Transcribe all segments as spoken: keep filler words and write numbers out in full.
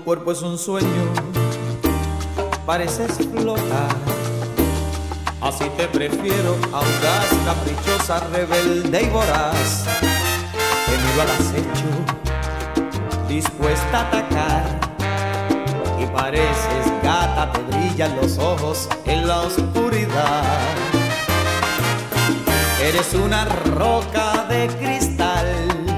cuerpo es un sueño, pareces flotar. Así te prefiero, audaz, caprichosa, rebelde y voraz. Venido al acecho, dispuesta a atacar. Y pareces gata, te brillan los ojos en la oscuridad. Eres una roca de cristal.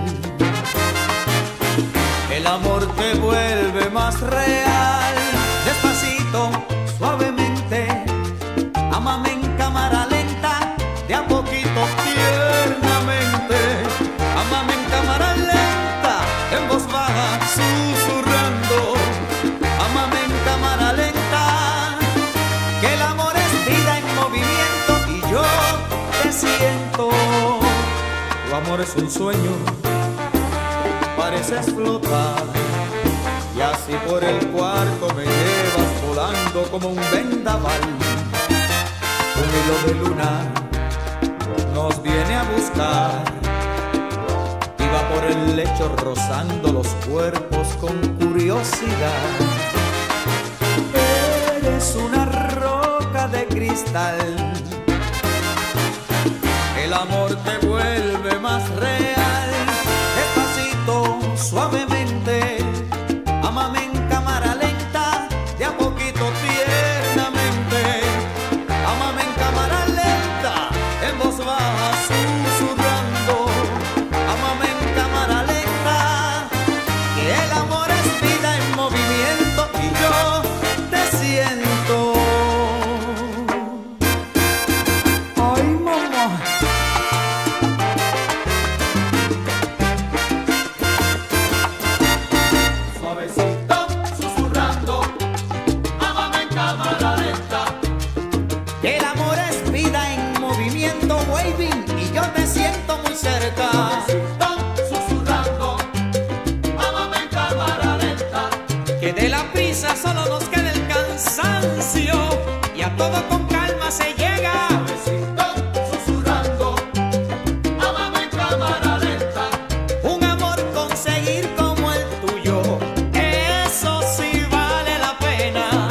El amor te vuelve más real. Despacito, suavemente, ámame en cámara lenta, de a poquito tiernamente. Ámame en cámara lenta, en voz baja, susurrando. Ámame en cámara lenta, que el amor es vida en movimiento y yo te siento. Tu amor es un sueño, pareces flotar, y así por el cuarto me llevas volando como un vendaval. Un hilo de luna nos viene a buscar y va por el lecho rozando los cuerpos con curiosidad. Eres una roca de cristal, el amor te vuelve más real. Despacito, suavemente, ámame en cámara lenta, de a poquito tiernamente. Ámame en cámara lenta, en voz baja, susurrando. Ámame en cámara lenta, que el amor es vida en movimiento y yo te siento. Ay, mamá. El amor es vida en movimiento, waving, y yo te siento muy cerca. Susurrando, ámame en cámara lenta. Que de la prisa solo nos queda el cansancio, y a todo con calma se llega. Susurrando, ámame en cámara lenta. Un amor conseguir como el tuyo, eso sí vale la pena.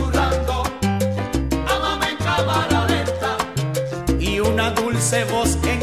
Susurrando, ámame en cámara lenta. Y una dulce voz